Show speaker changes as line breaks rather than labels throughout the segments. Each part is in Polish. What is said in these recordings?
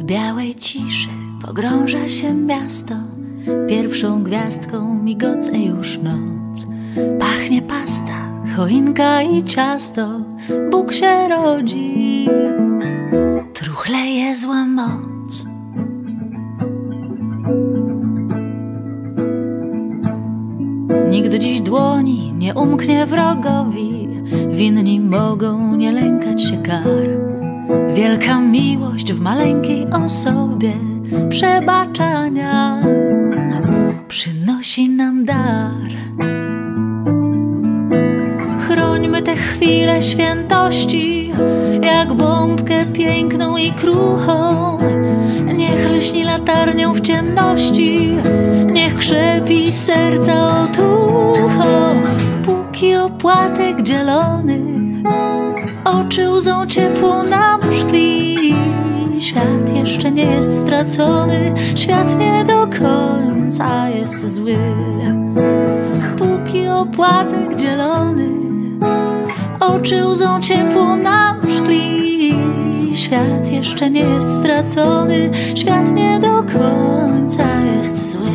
białej ciszy pogrąża się miasto. Pierwszą gwiazdką migoce już noc. Pachnie pasta, choinka i ciasto. Bóg się rodzi, truchleje zła moc. Nikt dziś dłoni nie umknie wrogowi. Winni mogą nie lękać się kar. Wielka miłość w maleńkiej osobie przebaczania przynosi nam dar. Chrońmy te chwile świętości, jak bombkę piękną i kruchą. Niech lśni latarnią w ciemności, niech krzepi serca otuchą. Póki opłatek dzielony oczy łzą ciepłą nam szkli. Świat jeszcze nie jest stracony, świat nie do końca jest zły. Póki opłatek dzielony oczy łzą ciepłą nam szkli. Świat jeszcze nie jest stracony, świat nie do końca jest zły.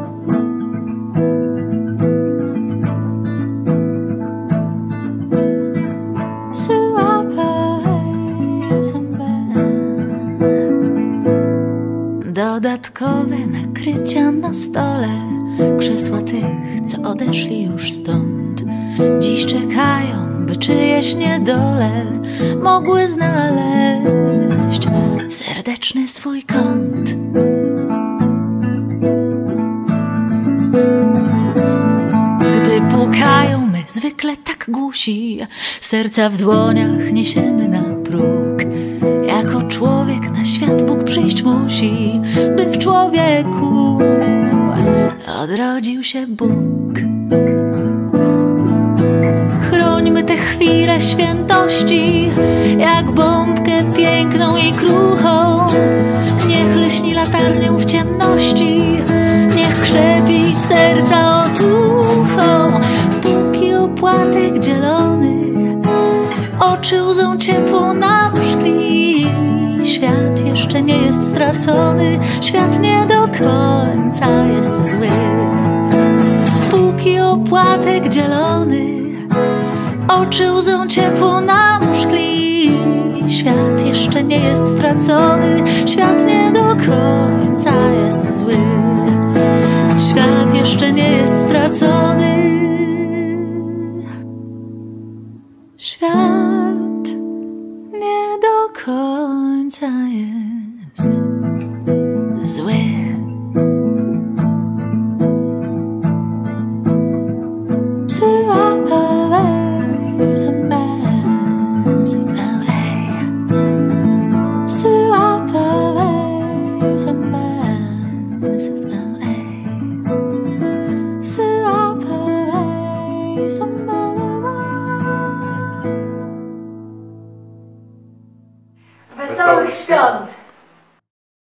Dodatkowe nakrycia na stole, krzesła tych, co odeszli już stąd. Dziś czekają, by czyjeś niedole mogły znaleźć serdeczny swój kąt. Gdy pukają, my zwykle tak głusi, serca w dłoniach niesiemy na próg. Jako człowiek na świat Bóg przyjść musi, by w człowieku odrodził się Bóg. Chrońmy te chwile świętości, jak bombkę piękną i kruchą. Niech lśni latarnią w ciemności, niech krzepi serca otuchą. Póki opłatek dzielony oczy łzą ciepłą nam szkli. Świat jeszcze nie jest stracony, świat nie do końca jest zły. Póki opłatek dzielony oczy łzą ciepłą nam szkli. Świat jeszcze nie jest stracony, świat nie do końca jest zły. Świat jeszcze nie jest stracony. Świat nie do końca jest zły.
Wesołych świąt!